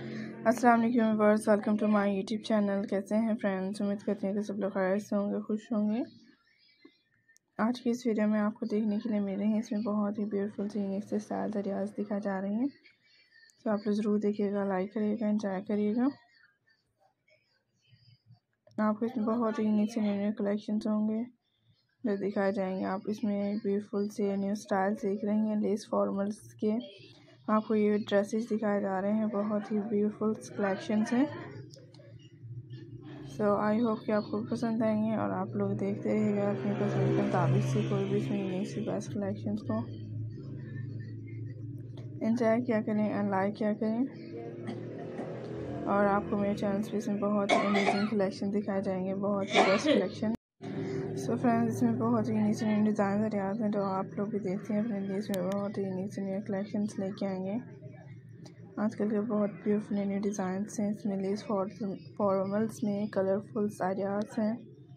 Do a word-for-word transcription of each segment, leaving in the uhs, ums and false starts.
अस्सलाम वालेकुम viewers, welcome to my YouTube channel. कैसे हैं फ्रेंड्स? उम्मीद करते हैं कि सब लोग खैर से होंगे, खुश होंगे। आज की इस वीडियो में आपको देखने के लिए मिल रही हैं, इसमें बहुत ही ब्यूटीफुल सी यूनिक से स्टाइल रियाज दिखा जा रही हैं। तो आप लोग ज़रूर देखिएगा, लाइक करिएगा, एंजॉय करिएगा। आपको इसमें बहुत ही यूनिक से न्यू न्यू कलेक्शन होंगे जो दिखाए जाएंगे। आप इसमें ब्यूटीफुल से न्यू स्टाइल सीख रही हैं, लेस फॉर्मल्स के आपको ये ड्रेसेस दिखाए जा रहे हैं। बहुत ही ब्यूटीफुल कलेक्शंस हैं। सो आई होप कि आपको पसंद आएंगे और आप लोग देखते रहिएगा अपनी पसंद के मुताबिक से कोई भी इसमें यूनिक सी बेस्ट कलेक्शंस को एंजॉय किया करें एंड लाइक किया करें। और आपको मेरे चैनल पे इसमें बहुत ही अमेजिंग कलेक्शन दिखाए जाएंगे, बहुत ही बेस्ट कलेक्शन। सो फ्रेंड्स, इसमें बहुत ही यूनिक से न्यू डिज़ाइन रियाज हैं जो आप लोग भी देखते हैं अपने लिए। इसमें बहुत ही यूनिक से न्यू कलेक्शंस लेके आएंगे। आजकल के बहुत ब्यूटीफुल न्यू डिज़ाइन हैं। इसमें लेस फॉर्मल्स में कलरफुल आइडियाज़ हैं।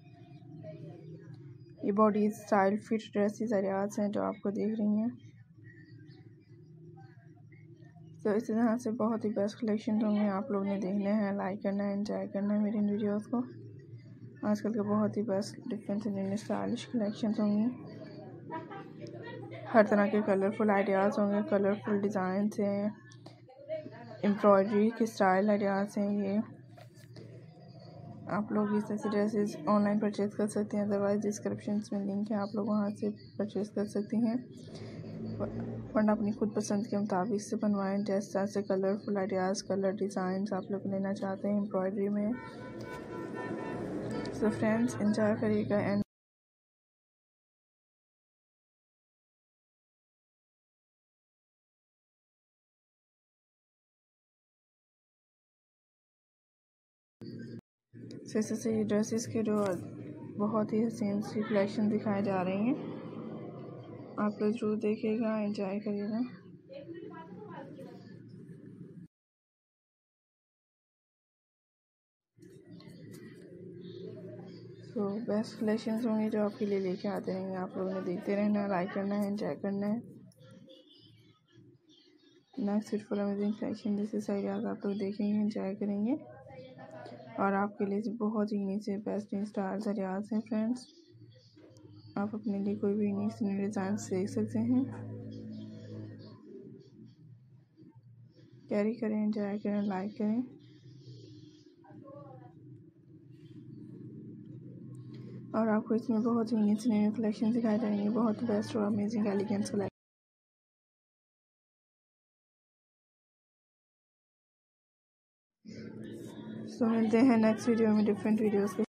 ये body style fit dresses ideas हैं जो आपको देख रही हैं। तो इसी तरह से बहुत ही बेस्ट कलेक्शन होंगे, आप लोग ने देखने हैं, लाइक करना है, एंजॉय करना है मेरी इन वीडियोज़ को। आजकल के बहुत ही best different new stylish collection होंगी। हर तरह के कलरफुल आइडियाज़ होंगे, कलरफुल डिज़ाइन हैं, एम्ब्रॉयडरी के स्टाइल आइडियाज़ हैं। ये आप लोग इस ऐसे ड्रेसेस ऑनलाइन परचेज़ कर सकते हैं, अदरवाइज़ डिस्क्रिप्शन में लिंक है, आप लोग वहां से परचेज़ कर सकती हैं। वरना अपनी खुद पसंद के मुताबिक से बनवाएं। जैसे जैसे कलरफुल आइडियाज़, कलर डिज़ाइन आप लोग लेना चाहते हैं एम्ब्रॉयडरी में। सो फ्रेंड्स, एंजॉय करिएगा एंड जैसे से ये ड्रेसेस के जो बहुत ही हसीन सी कलेक्शन दिखाए जा रही हैं, आप लोग जरूर देखिएगा, एंजॉय करिएगा। तो बेस्ट कलेक्शंस होंगे जो आपके लिए लेके आते रहेंगे। आप लोगों ने देखते रहना है, लाइक करना है, एंजॉय करना है। नेक्स्ट ब्यूटीफुल अमेजिंग कलेक्शन जैसे आइडियाज़ आप लोग देखेंगे, एंजॉय करेंगे। और आपके लिए बहुत ही यूनिक से बेस्ट स्टाइल्स आइडियाज़ हैं फ्रेंड्स। आप अपने लिए कोई भी यूनिक न्यू डिज़ाइन देख सकते हैं, कैरी करें, एंजॉय करें, लाइक करें। और आपको इसमें बहुत ही यूनिक न्यू कलेक्शन दिखाई जाएंगे, बहुत बेस्ट और अमेजिंग एलिगेंट कलेक्शन। तो मिलते हैं नेक्स्ट वीडियो में डिफरेंट वीडियोस के